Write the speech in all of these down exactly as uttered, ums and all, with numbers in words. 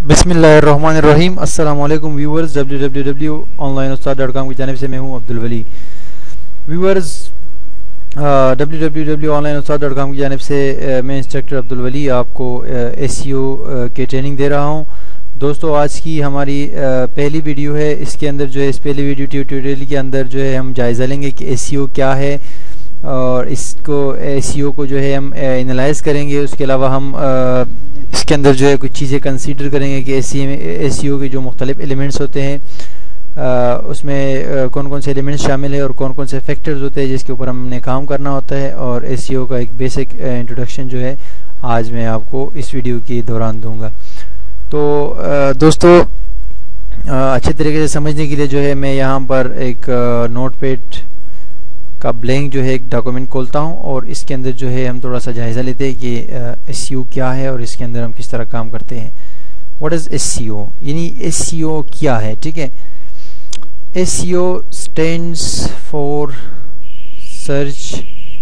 बिस्मिल्लाहिर्रहमानिर्रहीम। अस्सलाम वालेकुम viewers, W W W online Ustad dot com की जानिब से मैं हूं Abdul Wali. Viewers, W W W online Ustad dot com की जानिब से uh, मैं इंस्ट्रक्टर अब्दुल वली आपको एसईओ uh, के ट्रेनिंग दे रहा हूं। दोस्तों, आज की हमारी uh, पहली वीडियो है। इसके अंदर जो है इस पहली वीडियो ट्यूटोरियल के अंदर जो है हम जायज़ा लेंगे कि एसईओ क्या है और इसको एसईओ को जो है हम एनालाइज करेंगे। उसके अलावा हम आ, इसके अंदर जो है कुछ चीज़ें कंसीडर करेंगे कि एसईओ के जो मुख्तलिफ एलिमेंट्स होते हैं आ, उसमें कौन कौन से एलिमेंट्स शामिल है और कौन कौन से फैक्टर्स होते हैं जिसके ऊपर हमने काम करना होता है। और एसईओ का एक बेसिक इंट्रोडक्शन जो है आज मैं आपको इस वीडियो के दौरान दूंगा। तो आ, दोस्तों, आ, अच्छे तरीके से समझने के लिए जो है मैं यहाँ पर एक नोटपैड का ब्लैंक जो है एक डॉक्यूमेंट खोलता हूं और इसके अंदर जो है हम थोड़ा सा जायज़ा लेते हैं कि एसईओ क्या है और इसके अंदर हम किस तरह काम करते हैं। व्हाट इज़ एसईओ, यानी एसईओ क्या है। ठीक है, SEO stands for search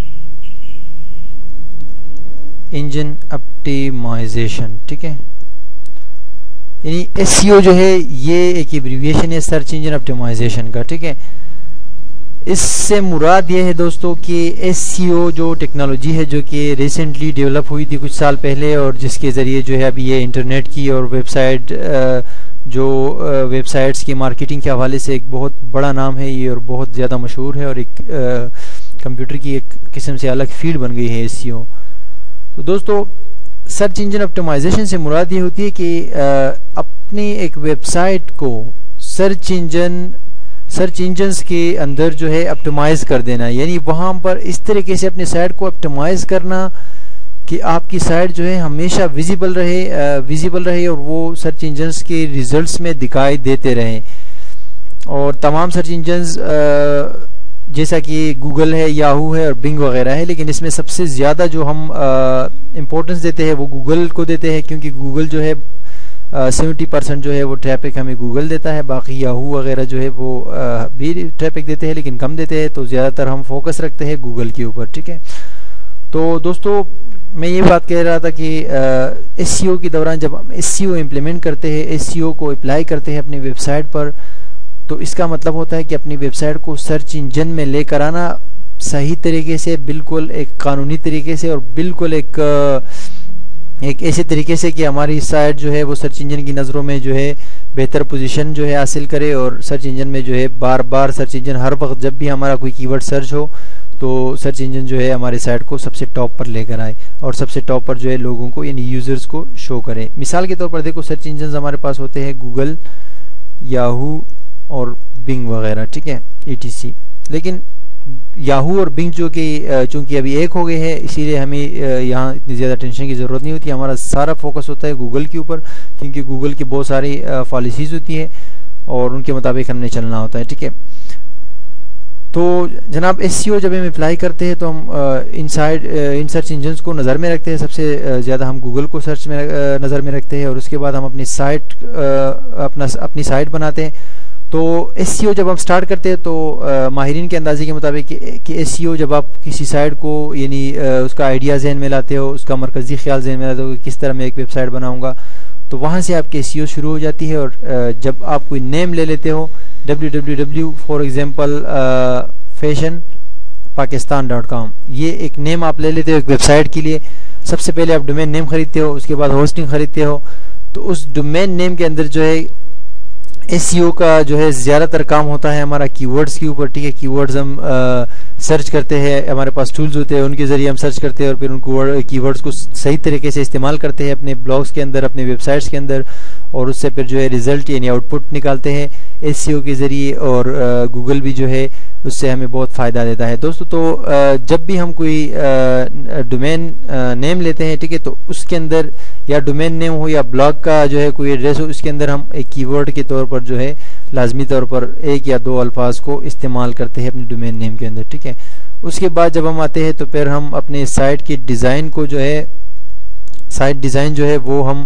engine optimisation. ठीक है, यानी एसईओ जो है ये एक एब्रिविएशन है सर्च इंजन ऑप्टिमाइजेशन का। ठीक है, इससे मुराद ये है दोस्तों कि एसईओ जो टेक्नोलॉजी है जो कि रिसेंटली डेवलप हुई थी कुछ साल पहले और जिसके ज़रिए जो है अभी ये इंटरनेट की और वेबसाइट जो वेबसाइट्स की मार्केटिंग के हवाले से एक बहुत बड़ा नाम है ये और बहुत ज़्यादा मशहूर है और एक कंप्यूटर की एक किस्म से अलग फील्ड बन गई है एसईओ। तो दोस्तों, सर्च इंजन ऑप्टिमाइजेशन से मुराद ये होती है कि अपनी एक वेबसाइट को सर्च इंजन सर्च इंजन्स के अंदर जो है ऑप्टिमाइज कर देना, यानी वहाँ पर इस तरीके से अपनी साइट को ऑप्टिमाइज करना कि आपकी साइट जो है हमेशा विजिबल रहे विजिबल रहे और वो सर्च इंजन्स के रिजल्ट्स में दिखाई देते रहे। और तमाम सर्च इंजन्स जैसा कि गूगल है, याहू है और बिंग वगैरह है, लेकिन इसमें सबसे ज़्यादा जो हम इम्पोर्टेंस देते हैं वो गूगल को देते हैं, क्योंकि गूगल जो है सेवेंटी परसेंट जो है वो ट्रैफिक हमें गूगल देता है। बाकी याहू वगैरह जो है वो आ, भी ट्रैफिक देते हैं लेकिन कम देते हैं, तो ज़्यादातर हम फोकस रखते हैं गूगल के ऊपर। ठीक है, तो दोस्तों मैं ये बात कह रहा था कि एसईओ के दौरान जब हम एसईओ इम्प्लीमेंट करते हैं, एसईओ को अप्लाई करते हैं अपनी वेबसाइट पर, तो इसका मतलब होता है कि अपनी वेबसाइट को सर्च इंजन में लेकर आना सही तरीके से, बिल्कुल एक कानूनी तरीके से और बिल्कुल एक एक ऐसे तरीके से कि हमारी साइट जो है वो सर्च इंजन की नज़रों में जो है बेहतर पोजीशन जो है हासिल करे और सर्च इंजन में जो है बार बार सर्च इंजन हर वक्त जब भी हमारा कोई कीवर्ड सर्च हो तो सर्च इंजन जो है हमारे साइट को सबसे टॉप पर लेकर आए और सबसे टॉप पर जो है लोगों को यानी यूज़र्स को शो करे। मिसाल के तौर पर देखो, सर्च इंजन हमारे पास होते हैं गूगल, याहू और बिंग वगैरह। ठीक है, ई टी सी। लेकिन याहू और बिंग जो कि चूंकि अभी एक हो गए हैं इसीलिए हमें यहाँ इतनी ज़्यादा टेंशन की ज़रूरत नहीं होती। हमारा सारा फोकस होता है गूगल के ऊपर, क्योंकि गूगल की बहुत सारी पॉलिसीज़ होती है और उनके मुताबिक हमने चलना होता है। ठीक है, तो जनाब एसईओ जब हम अप्लाई करते हैं तो हम इन साइड इन सर्च इंजन्स को नज़र में रखते हैं। सबसे ज़्यादा हम गूगल को सर्च में नज़र में रखते हैं और उसके बाद हम अपनी साइट अपना अपनी साइट बनाते हैं। तो एसईओ जब हम स्टार्ट करते हैं तो माहिरीन के अंदाजे के मुताबिक कि एसईओ जब आप किसी साइट को यानी उसका आइडिया जहन में लाते हो, उसका मरकज़ी ख्याल जहन में लाते हो कि किस तरह मैं एक वेबसाइट बनाऊंगा, तो वहाँ से आपकी एसईओ शुरू हो जाती है। और जब आप कोई नेम ले लेते हो, W W W for example fashion Pakistan dot com, ये एक नेम आप ले लेते हो एक वेबसाइट के लिए। सबसे पहले आप डोमेन नेम खरीदते हो, उसके बाद होस्टिंग खरीदते हो। तो उस डोमेन नेम के अंदर जो है एसईओ का जो है ज़्यादातर काम होता है हमारा कीवर्ड्स के ऊपर। ठीक है, कीवर्ड्स हम आ, सर्च करते हैं, हमारे पास टूल्स होते हैं उनके ज़रिए हम सर्च करते हैं और फिर उनको कीवर्ड्स को सही तरीके से इस्तेमाल करते हैं अपने ब्लॉग्स के अंदर, अपने वेबसाइट्स के अंदर, और उससे फिर जो है रिज़ल्ट यानी आउटपुट निकालते हैं एसईओ के ज़रिए। और गूगल भी जो है उससे हमें बहुत फ़ायदा देता है दोस्तों। तो आ, जब भी हम कोई डोमेन नेम लेते हैं, ठीक है, तो उसके अंदर या डोमेन नेम हो या ब्लॉग का जो है कोई एड्रेस हो, उसके अंदर हम एक कीवर्ड के तौर पर जो है लाजमी तौर पर एक या दो अल्फाज को इस्तेमाल करते हैं अपने डोमेन नेम के अंदर। ठीक है, उसके बाद जब हम आते हैं तो फिर हम अपने साइट की डिज़ाइन को जो है साइट डिज़ाइन जो है वो हम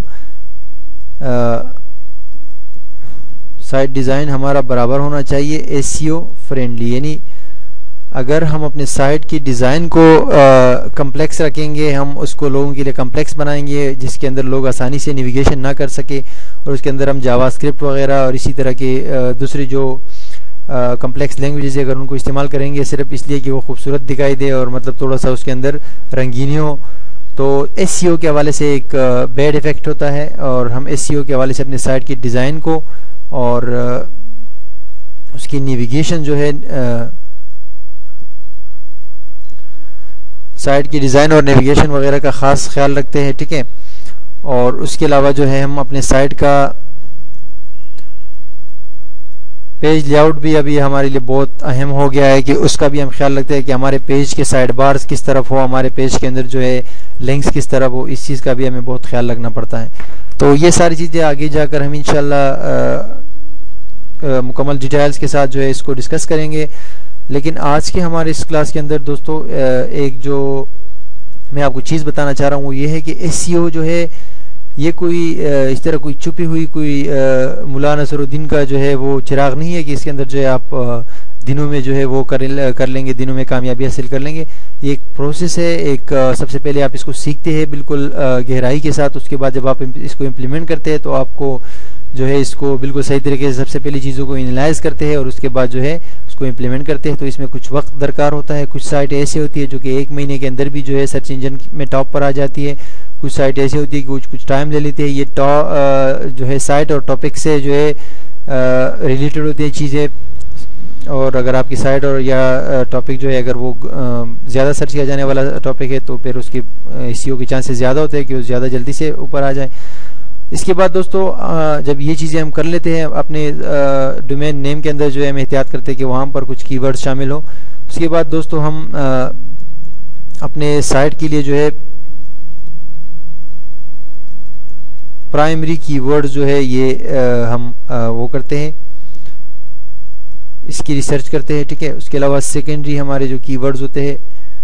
साइट डिज़ाइन हमारा बराबर होना चाहिए एसईओ फ्रेंडली, यानी अगर हम अपने साइट की डिज़ाइन को कम्प्लेक्स रखेंगे, हम उसको लोगों के लिए कम्प्लेक्स बनाएंगे जिसके अंदर लोग आसानी से नेविगेशन ना कर सके, और उसके अंदर हम जावास्क्रिप्ट वगैरह और इसी तरह के दूसरी जो कम्प्लेक्स लैंग्वेजेस अगर उनको इस्तेमाल करेंगे सिर्फ इसलिए कि वो खूबसूरत दिखाई दे और मतलब थोड़ा सा उसके अंदर रंगीनी हो, तो एसईओ के हवाले से एक बैड इफेक्ट होता है। और हम एसईओ के हवाले से अपने साइट की डिज़ाइन को और उसकी नेविगेशन जो है साइट की डिज़ाइन और नेविगेशन वगैरह का ख़ास ख्याल रखते हैं, ठीक है। और उसके अलावा जो है हम अपने साइट का पेज लेआउट भी अभी हमारे लिए बहुत अहम हो गया है कि उसका भी हम ख्याल रखते हैं कि हमारे पेज के साइड बार्स किस तरफ हो, हमारे पेज के अंदर जो है लिंक्स किस तरफ हो, इस चीज़ का भी हमें बहुत ख्याल रखना पड़ता है। तो ये सारी चीज़ें आगे जाकर हम इंशाल्लाह मुकम्मल डिटेल्स के साथ जो है इसको डिस्कस करेंगे। लेकिन आज के हमारे इस क्लास के अंदर दोस्तों एक जो मैं आपको चीज़ बताना चाह रहा हूँ वो ये है कि एसईओ जो है ये कोई इस तरह कोई छुपी हुई कोई मुला नसरुद्दीन का जो है वो चिराग नहीं है कि इसके अंदर जो है आप दिनों में जो है वो कर कर लेंगे, दिनों में कामयाबी हासिल कर लेंगे। ये एक प्रोसेस है। एक सबसे पहले आप इसको सीखते हैं बिल्कुल गहराई के साथ, उसके बाद जब आप इसको इम्प्लीमेंट करते हैं तो आपको जो है इसको बिल्कुल सही तरीके से सबसे पहले चीज़ों को एनालाइज करते हैं और उसके बाद जो है उसको इम्प्लीमेंट करते हैं। तो इसमें कुछ वक्त दरकार होता है। कुछ साइट ऐसी होती है जो कि एक महीने के अंदर भी जो है सर्च इंजन में टॉप पर आ जाती है, कुछ साइट ऐसी होती है कि कुछ कुछ टाइम ले लेती है। ये टॉप जो है साइट और टॉपिक से जो है रिलेटेड होती है चीज़ें, और अगर आपकी साइट और या टॉपिक जो है अगर वो ज़्यादा सर्च किया जाने वाला टॉपिक है तो फिर उसकी एसईओ के चांसेस ज़्यादा होते हैं कि वो ज़्यादा जल्दी से ऊपर आ जाए। इसके बाद दोस्तों जब ये चीज़ें हम कर लेते हैं अपने डोमेन नेम के अंदर जो है हम एहतियात करते हैं कि वहाँ पर कुछ कीवर्ड शामिल हो। उसके बाद दोस्तों हम अपने साइट के लिए जो है प्राइमरी कीवर्ड जो है ये हम वो करते हैं, इसकी रिसर्च करते हैं, ठीक है। उसके अलावा सेकेंडरी हमारे जो कीवर्ड्स होते हैं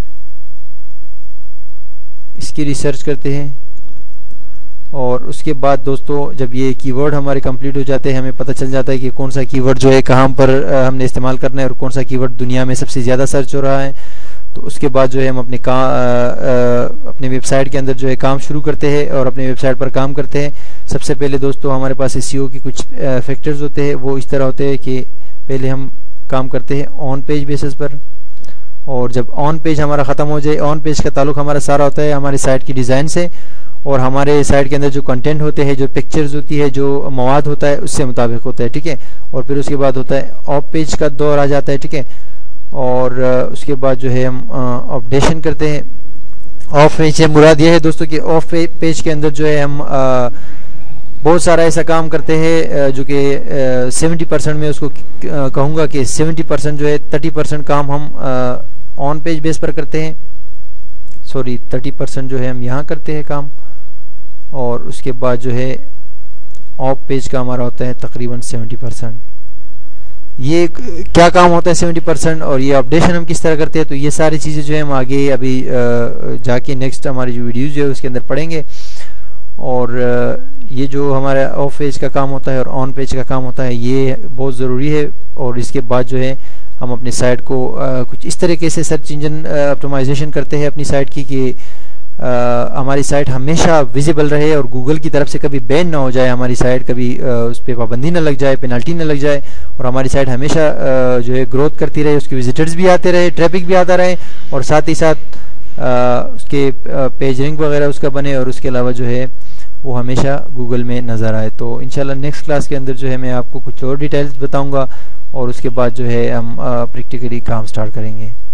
इसकी रिसर्च करते हैं। और उसके बाद दोस्तों जब ये कीवर्ड हमारे कंप्लीट हो जाते हैं हमें पता चल जाता है कि कौन सा कीवर्ड जो है कहाँ पर हमने इस्तेमाल करना है और कौन सा कीवर्ड दुनिया में सबसे ज़्यादा सर्च हो रहा है। तो उसके बाद जो है हम अपने का अपने वेबसाइट के अंदर जो है काम शुरू करते हैं और अपने वेबसाइट पर काम करते हैं। सबसे पहले दोस्तों हमारे पास एसईओ के कुछ फैक्टर्स होते हैं, वो इस तरह होते हैं कि पहले हम काम करते हैं ऑन पेज बेसिस पर, और जब ऑन पेज हमारा ख़त्म हो जाए, ऑन पेज का ताल्लुक हमारा सारा होता है हमारी साइट की डिज़ाइन से और हमारे साइट के अंदर जो कंटेंट होते हैं, जो पिक्चर्स होती है, जो मवाद होता है उससे मुताबिक होता है, ठीक है। और फिर उसके बाद होता है ऑफ पेज का दौर आ जाता है, ठीक है। और उसके बाद जो है हम अपडेशन करते हैं। ऑफ पेज से मुराद ये है दोस्तों कि ऑफ पेज के अंदर जो है हम आ, बहुत सारा ऐसा काम करते हैं जो कि सेवेंटी परसेंट में उसको कहूँगा कि सेवेंटी परसेंट जो है थर्टी परसेंट काम हम ऑन पेज बेस पर करते हैं, सॉरी थर्टी परसेंट जो है हम यहाँ करते हैं काम, और उसके बाद जो है ऑफ पेज का हमारा होता है तकरीबन सेवेंटी परसेंट। ये क्या काम होता है सेवेंटी परसेंट और ये अपडेशन हम किस तरह करते हैं, तो ये सारी चीज़ें जो है हम आगे अभी जाके नेक्स्ट हमारी जो वीडियोज़ जो है उसके अंदर पढ़ेंगे। और ये जो हमारा ऑफ पेज का काम होता है और ऑन पेज का काम होता है ये बहुत ज़रूरी है। और इसके बाद जो है हम अपनी साइट को आ, कुछ इस तरीके से सर्च इंजन ऑप्टिमाइजेशन करते हैं अपनी साइट की कि आ, हमारी साइट हमेशा विजिबल रहे और गूगल की तरफ से कभी बैन ना हो जाए, हमारी साइट कभी आ, उस पर पाबंदी ना लग जाए, पेनल्टी ना लग जाए, और हमारी साइट हमेशा आ, जो है ग्रोथ करती रहे, उसके विजिटर्स भी आते रहे, ट्रैफिक भी आता रहे, और साथ ही साथ आ, उसके पेज रैंक वगैरह उसका बने, और उसके अलावा जो है वो हमेशा गूगल में नज़र आए। तो इंशाल्लाह नेक्स्ट क्लास के अंदर जो है मैं आपको कुछ और डिटेल्स बताऊंगा और उसके बाद जो है हम प्रैक्टिकली काम स्टार्ट करेंगे।